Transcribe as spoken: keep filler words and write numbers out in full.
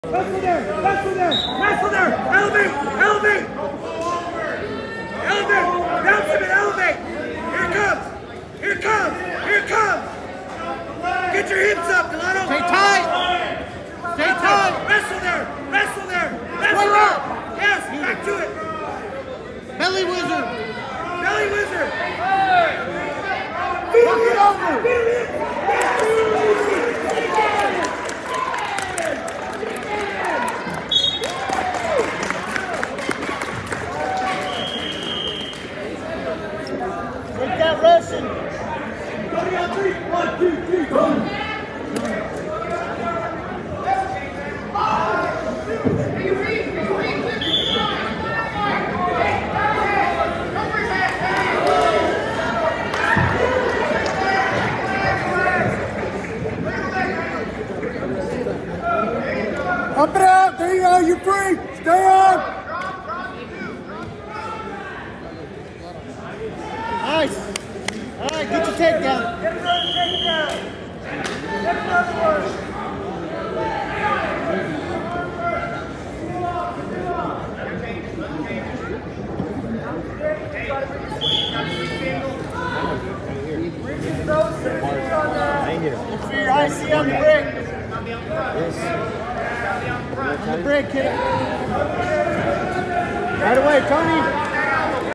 Wrestle there! Wrestle there! Wrestle there! Elevate! Elevate! Elevate! Bounce him and elevate! Here it comes! Here it comes! Here it comes! Get your hips up, Delano! Stay tight! Stay tight! Wrestle there! Wrestle there! Wrestle Right there! up! Yes! Back to it! Belly wizard! Belly wizard! Knock it over! Take that Russian! One, two, three, go! Up it out! There you go! You're free! Stay on! Nice! Alright, get your takedown. Get another takedown! Get another one! Look for your I C on the brick. On the brick, hit it. Right away, Tony.